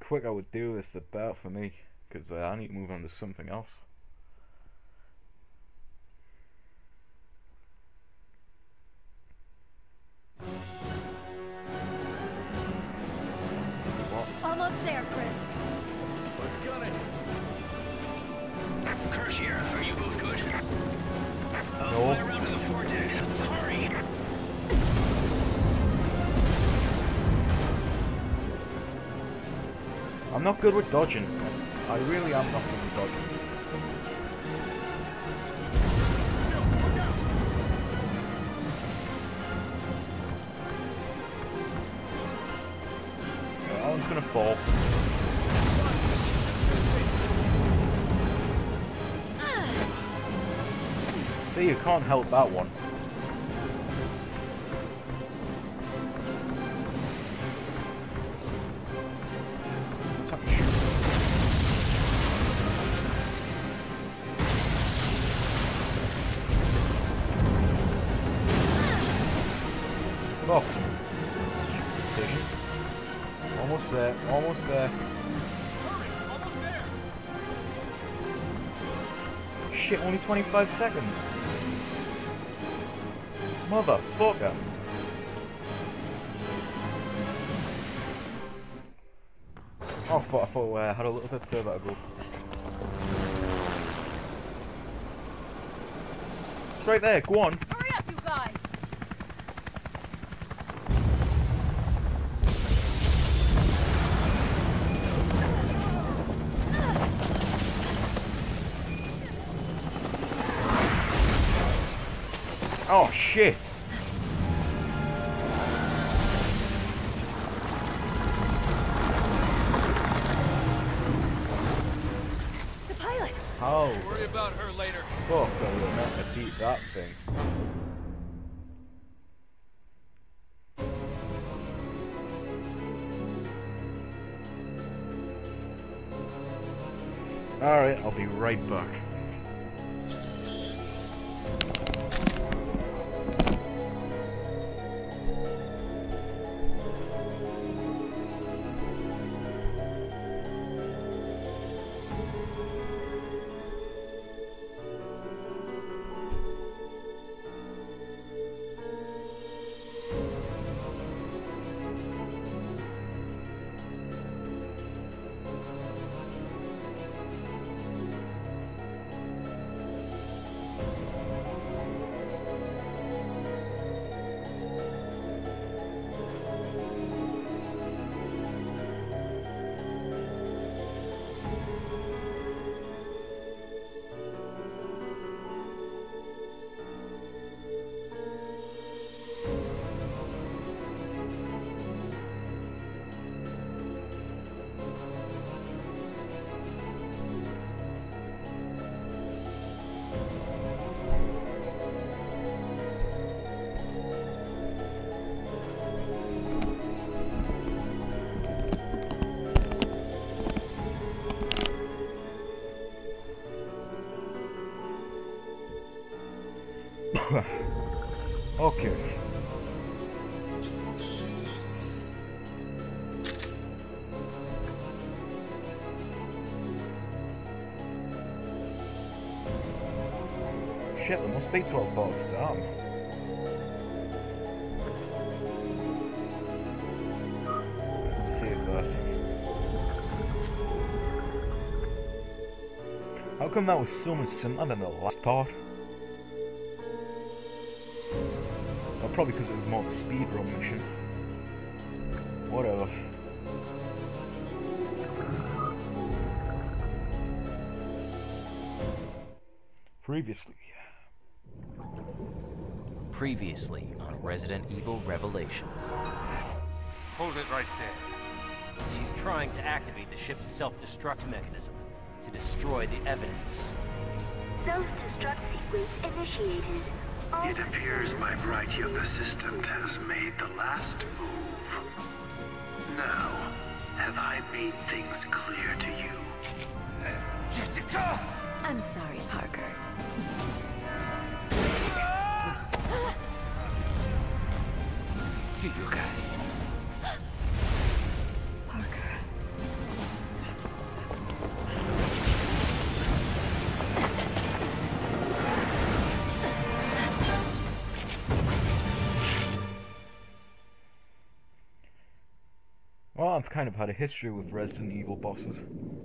quicker we do this, the better for me, because I need to move on to something else. Almost there, Chris. Let's gun it. Kurt here. Are you both good? I'll No. fly around to the foredeck. Hurry. I'm not good with dodging. I really am not good with dodging. That one's gonna fall. See, you can't help that one. Oh, stupid decision. Almost there, almost there. Hurry, almost there. Shit, only 25 seconds. Motherfucker. Oh, I thought I had a little bit further to go. It's right there, go on. Hurry up, you guys! Oh shit! The pilot! How? Worry about her later. Fuck, I will not beat that thing. Alright, I'll be right back. Okay. Shit, there must be 12 boats down. Let's see if that... How come that was so much simpler than the last part? Well, probably because it was more of a speedrun mission. Whatever. Previously on Resident Evil Revelations. Hold it right there. She's trying to activate the ship's self-destruct mechanism to destroy the evidence. Self-destruct sequence initiated. It appears my bright young assistant has made the last move. Now, have I made things clear to you? Jessica! I'm sorry, Parker. See you guys. Parker. I've kind of had a history with Resident Evil bosses.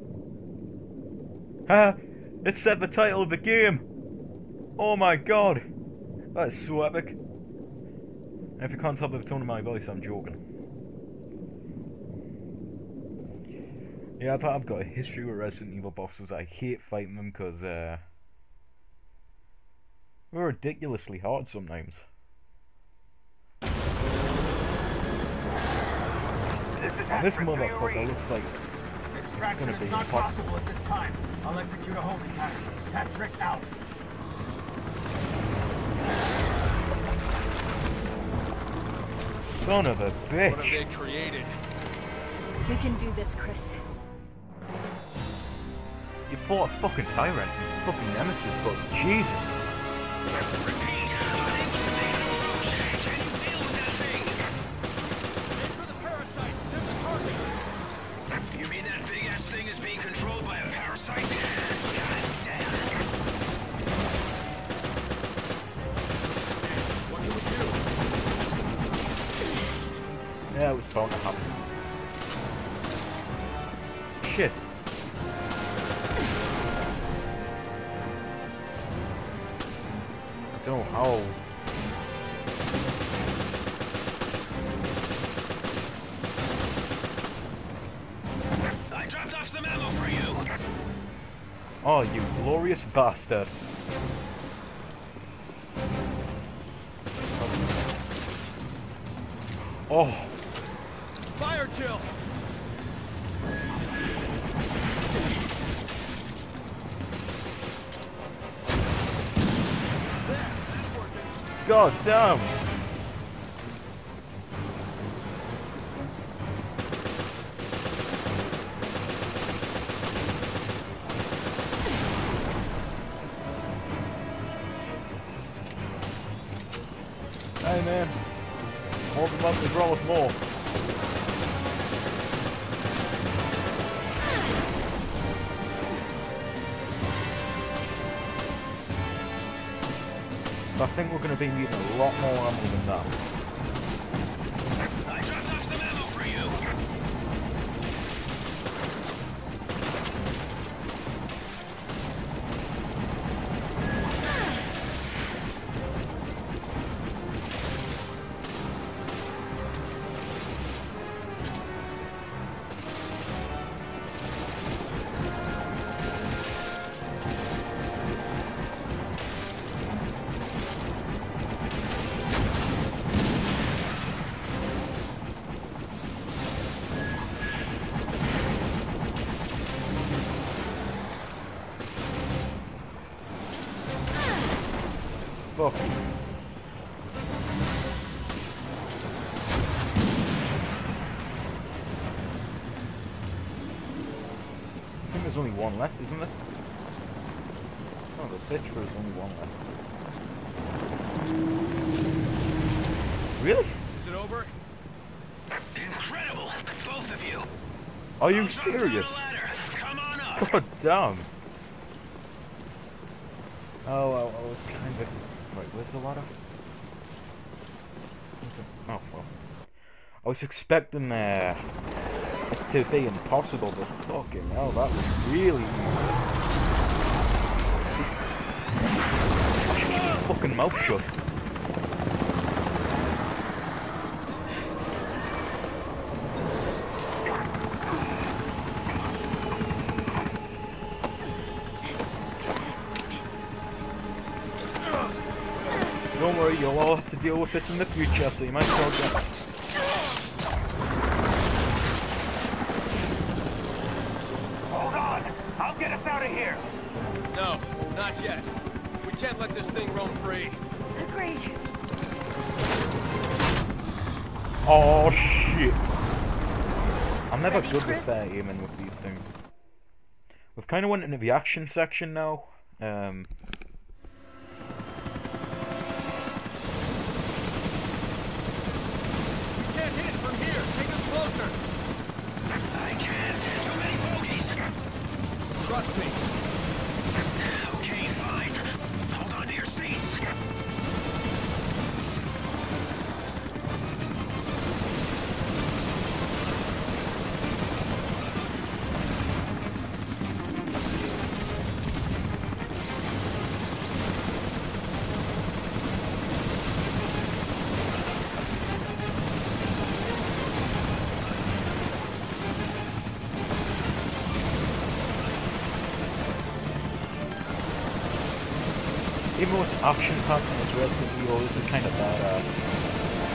Ha! It said the title of the game! Oh my god! That is so epic. And if you can't tell by the tone of my voice, I'm joking. Yeah, I've got a history with Resident Evil bosses. I hate fighting them because they're ridiculously hard sometimes. And this motherfucker looks like extraction is not possible at this time. I'll execute a holding pattern. Patrick out. Son of a bitch. What have they created? We can do this, Chris. You fought a fucking tyrant, fucking nemesis, but Jesus. You mean that big ass thing is being controlled by a parasite? God damn. What do we do? Yeah, it was bound to happen. Shit. I don't know how. I dropped off some ammo for you. Oh, you glorious bastard. Oh. Fire chill. God damn. Hey man, more than love to grow with more. I think we're going to be needing a lot more ammo than that. I dropped off some ammo for you. Fuck. I think there's only one left, isn't there? Oh, the bitch, there's only one left. Really? Is it over? Incredible, both of you. Are you serious? Come on up. God damn. Oh, I was kind of... Wait, where's the ladder? Oh, well. I was expecting it to be impossible, but fucking hell, that was really easy. Keep your fucking mouth shut. Don't worry, you'll all have to deal with this in the future, so you might as well get... Hold on. I'll get us out of here. No, not yet. We can't let this thing roam free. Agreed. Oh shit! I'm never Ready, good Chris? with aiming with these things. We've kind of went into the action section now. I can't. Too many bogeys. Trust me. Okay, fine. Hold on to your seats. Even though it's action-packed and it's Resident Evil, this is kind of badass.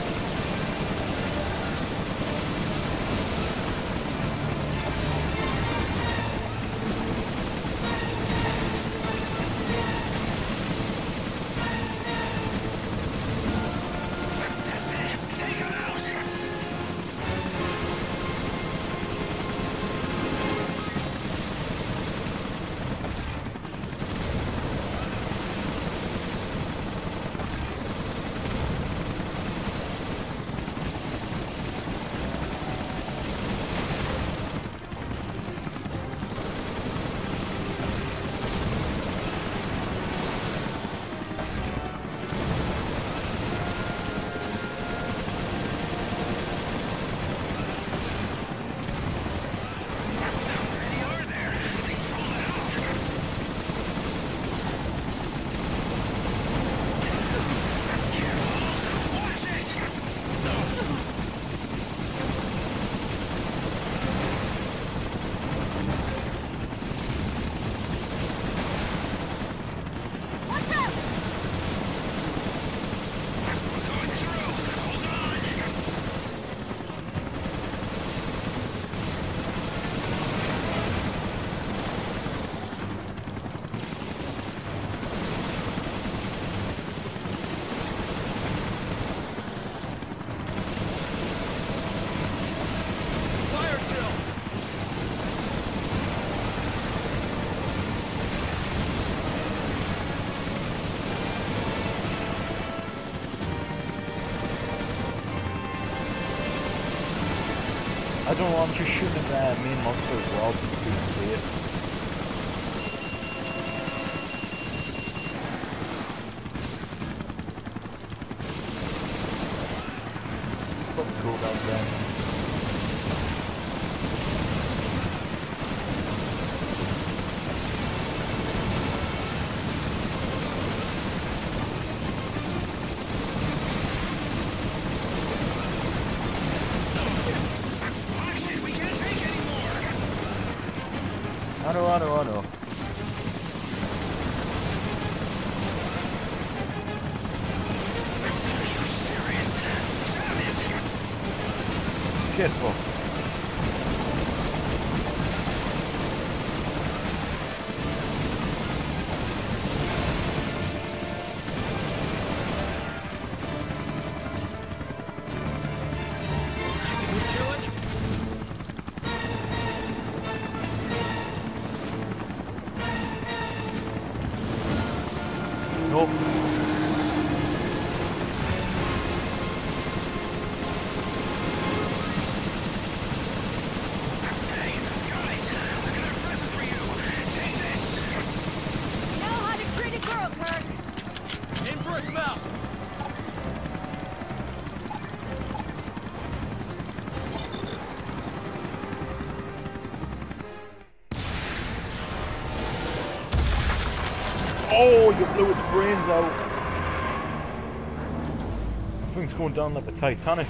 I don't know, I'm just shooting at the main monster as well, just so you can see it. Fucking cool down there. I know. Careful. Nope. Oh, you blew its brains out. That thing's going down like the Titanic.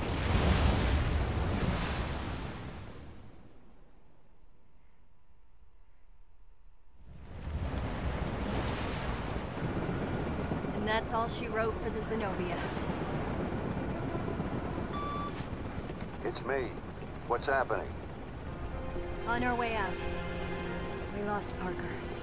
And that's all she wrote for the Zenobia. It's me. What's happening? On our way out, we lost Parker.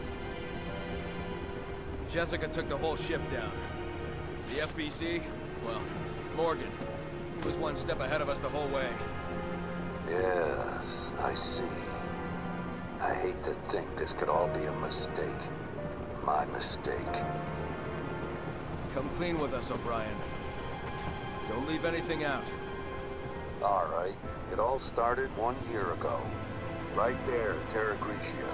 Jessica took the whole ship down. The FBC, well, Morgan was one step ahead of us the whole way. Yes, I see. I hate to think this could all be a mistake. My mistake. Come clean with us, O'Brien. Don't leave anything out. All right. It all started 1 year ago. Right there, Terra Gricia.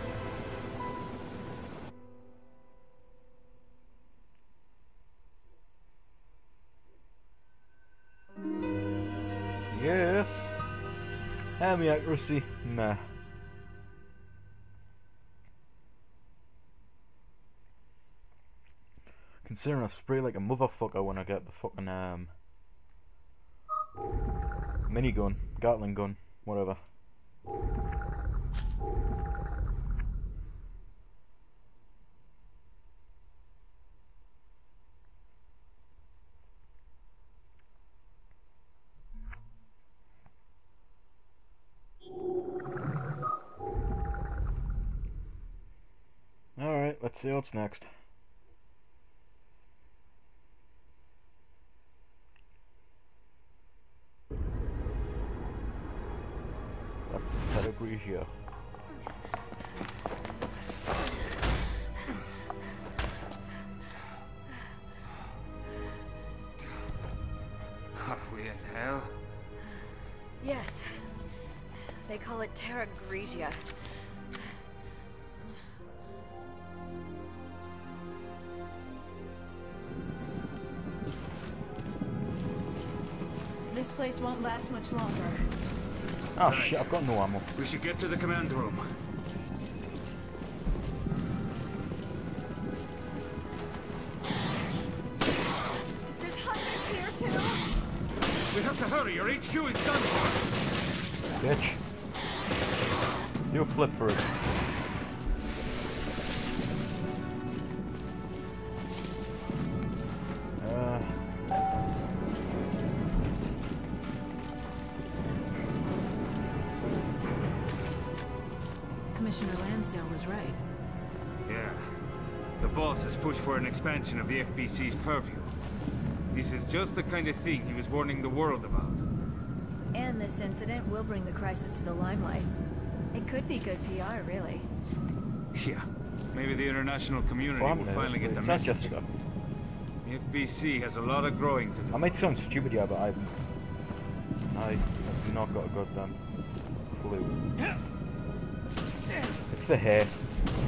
Yes. And the accuracy, nah. Considering I spray like a motherfucker when I get the fucking minigun, Gatling gun, whatever. let's see what's next. That's pedigree here. Are we in hell? Yes. They call it Terra Grigia. This place won't last much longer. Oh shit, I've got no ammo. We should get to the command room. There's hunters here too. We have to hurry, your HQ is done for. Bitch. You flip for it. Commissioner Lansdale was right. Yeah. The boss has pushed for an expansion of the FBC's purview. This is just the kind of thing he was warning the world about. And this incident will bring the crisis to the limelight. It could be good PR, really. Yeah. Maybe the international community will finally get the message. Jessica. The FBC has a lot of growing to do. I might sound stupid here, but I've not got a goddamn clue. It's the hair.